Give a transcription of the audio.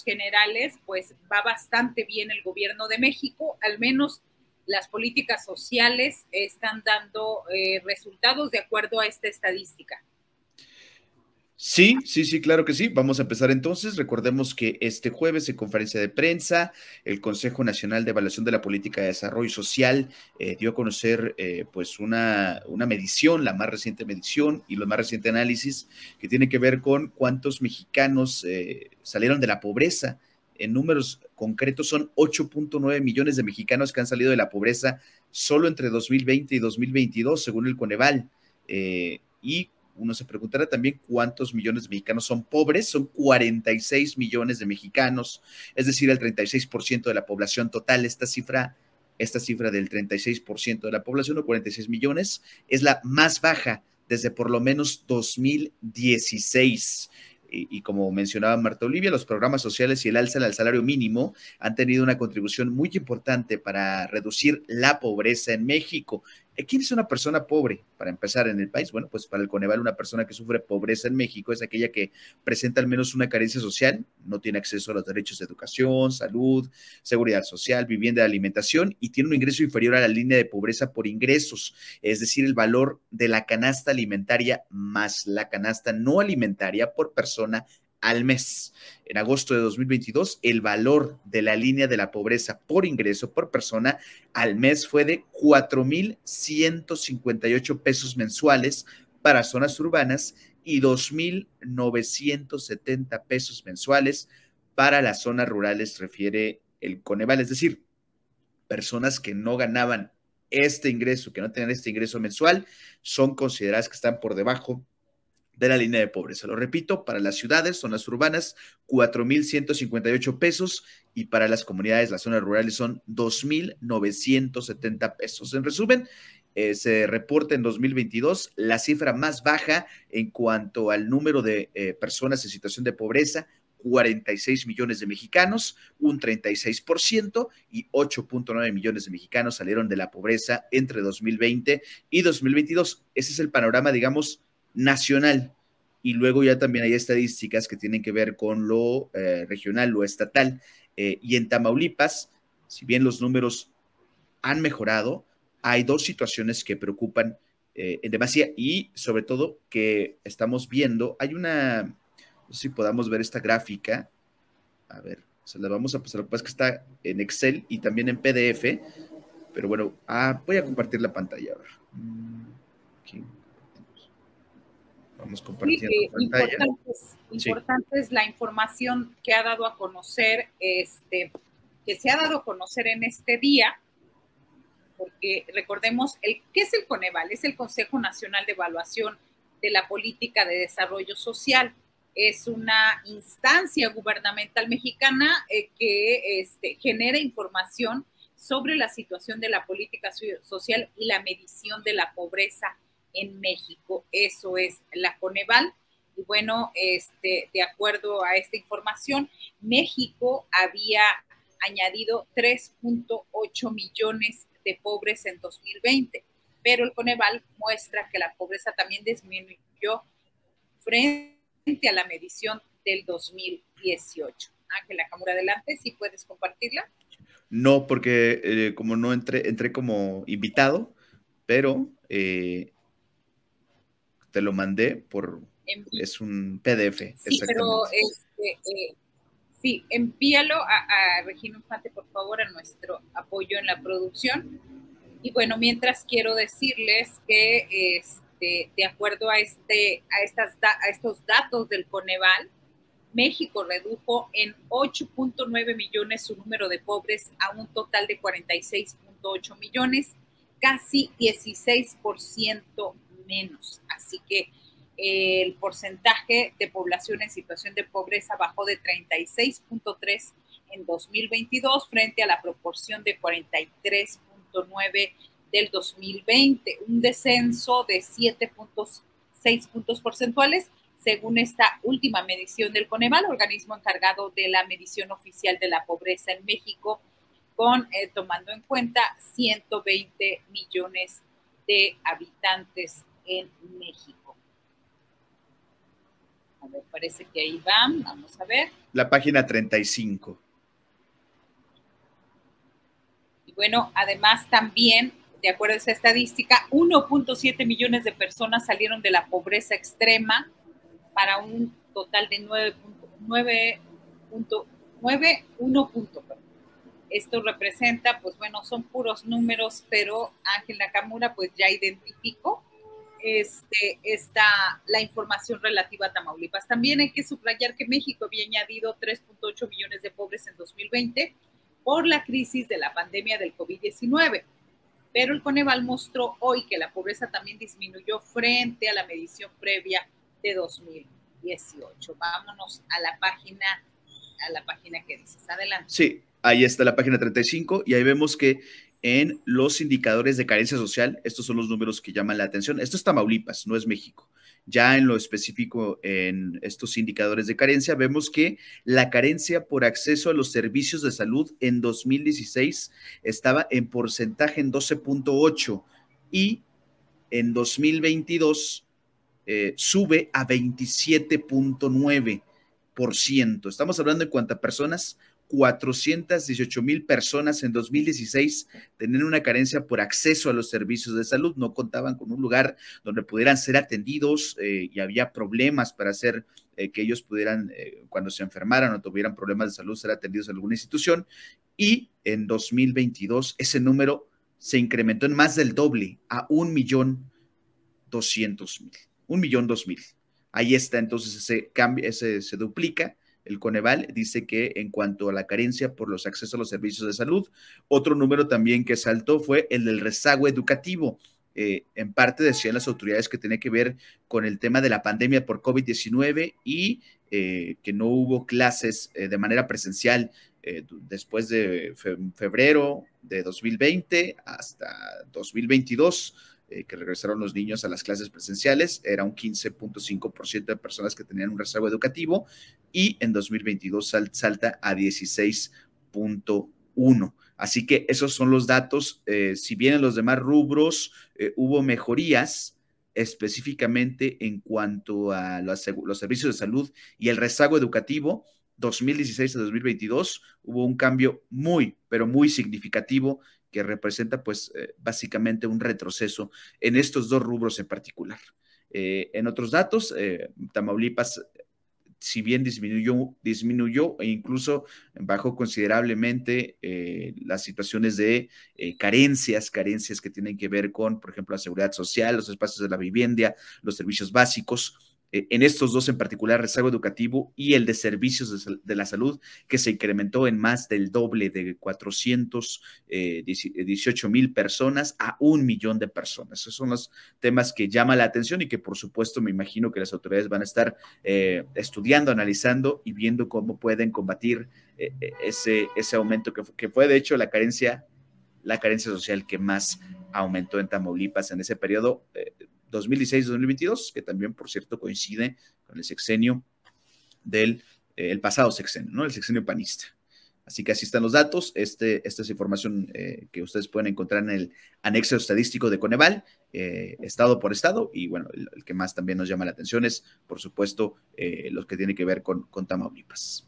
generales, pues va bastante bien el gobierno de México, al menos las políticas sociales están dando resultados de acuerdo a esta estadística. Sí, sí, sí, claro que sí. Vamos a empezar entonces. Recordemos que este jueves en conferencia de prensa, el Consejo Nacional de Evaluación de la Política de Desarrollo Social dio a conocer pues una medición, la más reciente medición y los más reciente análisis que tiene que ver con cuántos mexicanos salieron de la pobreza. En números concretos son 8.9 millones de mexicanos que han salido de la pobreza solo entre 2020 y 2022, según el Coneval. Y uno se preguntará también cuántos millones de mexicanos son pobres. Son 46 millones de mexicanos, es decir, el 36% de la población total. Esta cifra del 36% de la población, o 46 millones, es la más baja desde por lo menos 2016. Y como mencionaba Marta Olivia, los programas sociales y el alza al salario mínimo han tenido una contribución muy importante para reducir la pobreza en México. ¿Quién es una persona pobre? Para empezar, en el país, bueno, pues para el Coneval, una persona que sufre pobreza en México es aquella que presenta al menos una carencia social, no tiene acceso a los derechos de educación, salud, seguridad social, vivienda, alimentación, y tiene un ingreso inferior a la línea de pobreza por ingresos, es decir, el valor de la canasta alimentaria más la canasta no alimentaria por persona al mes. En agosto de 2022, el valor de la línea de la pobreza por ingreso por persona al mes fue de 4,158 pesos mensuales para zonas urbanas y 2,970 pesos mensuales para las zonas rurales, refiere el Coneval. Es decir, personas que no ganaban este ingreso, que no tenían este ingreso mensual, son consideradas que están por debajo de la línea de pobreza. Lo repito, para las ciudades, zonas urbanas, 4,158 pesos, y para las comunidades, las zonas rurales, son 2,970 pesos. En resumen, se reporta en 2022 la cifra más baja en cuanto al número de personas en situación de pobreza: 46 millones de mexicanos, un 36%, y 8.9 millones de mexicanos salieron de la pobreza entre 2020 y 2022. Ese es el panorama, digamos, nacional. Y luego ya también hay estadísticas que tienen que ver con lo regional, lo estatal. Y en Tamaulipas, si bien los números han mejorado, hay dos situaciones que preocupan en demasía, y sobre todo que estamos viendo. Hay una, no sé si podamos ver esta gráfica. A ver, se la vamos a pasar. Lo que pasa es que está en Excel y también en PDF, pero bueno, voy a compartir la pantalla. A ver. Aquí. Vamos compartiendo Sí, pantalla. Sí. importante es la información que ha dado a conocer, que se ha dado a conocer en este día, porque recordemos, ¿qué es el Coneval? Es el Consejo Nacional de Evaluación de la Política de Desarrollo Social. Es una instancia gubernamental mexicana que genera información sobre la situación de la política social y la medición de la pobreza en México. Eso es la Coneval. Y bueno, de acuerdo a esta información, México había añadido 3.8 millones de pobres en 2020, pero el Coneval muestra que la pobreza también disminuyó frente a la medición del 2018. Ángela Camura, adelante, si puedes compartirla. No, porque como no entré como invitado, pero te lo mandé es un PDF, sí, pero exactamente. sí, envíalo a Regina Infante, por favor, a nuestro apoyo en la producción. Y bueno, mientras quiero decirles que de acuerdo a estos datos del Coneval, México redujo en 8.9 millones su número de pobres a un total de 46.8 millones, casi 16% menos. Así que el porcentaje de población en situación de pobreza bajó de 36.3 en 2022 frente a la proporción de 43.9 del 2020, un descenso de 7.6 puntos porcentuales, según esta última medición del Coneval, organismo encargado de la medición oficial de la pobreza en México, tomando en cuenta 120 millones de habitantes en México. A ver, parece que ahí van, vamos a ver. La página 35. Y bueno, además también, de acuerdo a esa estadística, 1.7 millones de personas salieron de la pobreza extrema para un total de 9.1. Esto representa, pues bueno, son puros números, pero Ángel Nakamura pues ya identificó la información relativa a Tamaulipas. También hay que subrayar que México había añadido 3.8 millones de pobres en 2020 por la crisis de la pandemia del COVID-19. Pero el Coneval mostró hoy que la pobreza también disminuyó frente a la medición previa de 2018. Vámonos a la página que dices. Adelante. Sí, ahí está la página 35 y ahí vemos que en los indicadores de carencia social, estos son los números que llaman la atención. Esto es Tamaulipas, no es México. Ya en lo específico, en estos indicadores de carencia, vemos que la carencia por acceso a los servicios de salud en 2016 estaba en porcentaje en 12.8 y en 2022 sube a 27.9%. Estamos hablando en cuántas personas, 418,000 personas en 2016 tenían una carencia por acceso a los servicios de salud, no contaban con un lugar donde pudieran ser atendidos y había problemas para hacer que ellos pudieran, cuando se enfermaran o tuvieran problemas de salud, ser atendidos en alguna institución. Y en 2022 ese número se incrementó en más del doble, a 1.200.000. 1.200.000. Ahí está, entonces ese cambio, se duplica. El Coneval dice que en cuanto a la carencia por los accesos a los servicios de salud, otro número también que saltó fue el del rezago educativo. En parte decían las autoridades que tenía que ver con el tema de la pandemia por COVID-19 y que no hubo clases de manera presencial después de febrero de 2020 hasta 2022. Que regresaron los niños a las clases presenciales, era un 15.5% de personas que tenían un rezago educativo y en 2022 salta a 16.1%. Así que esos son los datos. Si bien en los demás rubros hubo mejorías, específicamente en cuanto a los servicios de salud y el rezago educativo, 2016 a 2022 hubo un cambio muy, pero muy significativo que representa pues básicamente un retroceso en estos dos rubros en particular. En otros datos, Tamaulipas, si bien disminuyó e incluso bajó considerablemente las situaciones de carencias que tienen que ver con, por ejemplo, la seguridad social, los espacios de la vivienda, los servicios básicos. En estos dos en particular, rezago educativo y el de servicios de la salud, que se incrementó en más del doble, de 418,000 personas a 1,000,000 de personas. Esos son los temas que llaman la atención y que por supuesto me imagino que las autoridades van a estar estudiando, analizando y viendo cómo pueden combatir ese aumento que fue de hecho la carencia social que más aumentó en Tamaulipas en ese periodo 2016-2022, que también, por cierto, coincide con el sexenio el pasado sexenio, ¿no? El sexenio panista. Así que así están los datos. Esta es información que ustedes pueden encontrar en el anexo estadístico de Coneval, estado por estado, y bueno, el que más también nos llama la atención es, por supuesto, los que tienen que ver con Tamaulipas.